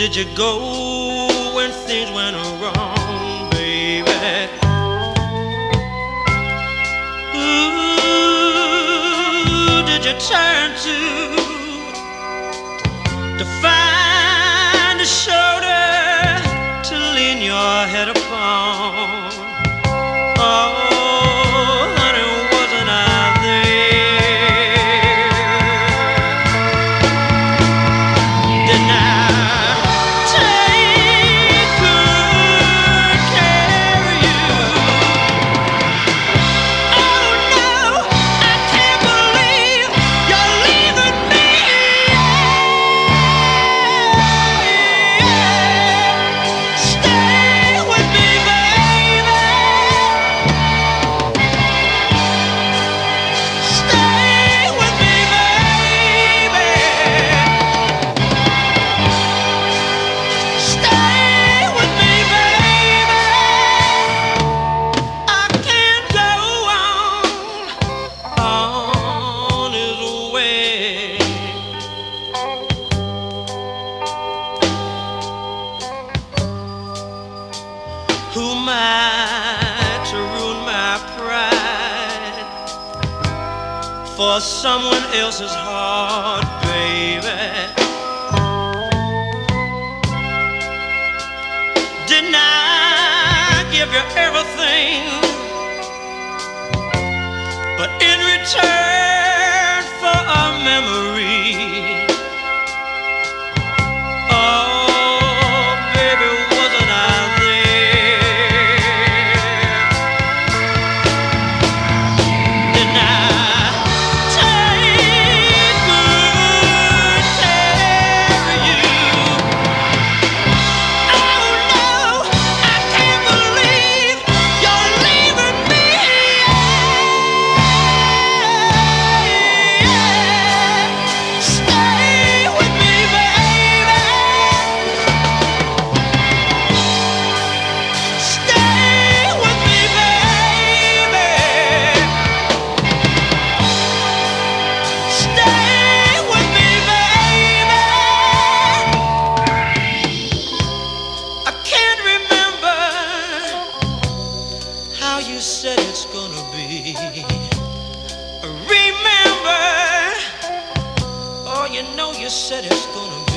did you go when things went wrong, baby? Who did you turn to find a shoulder to lean your head upon? Oh, honey, wasn't I there? Didn't I take good care of you? Oh no, I can't believe you're leaving me. Stay with me, baby. Stay with me, baby. Stay with me, baby. I can't go on his way. Who am I to ruin my pride for someone else's heart, baby? Didn't I give you everything, but in return for a memory? Oh, baby, wasn't I there? Didn't I take good care of you? Oh no, I can't believe you're leaving me. Stay with me, baby. Stay with me, baby. Stay with me, baby. I can't remember how you said it's gonna be. Remember, oh, you know you said it's gonna be.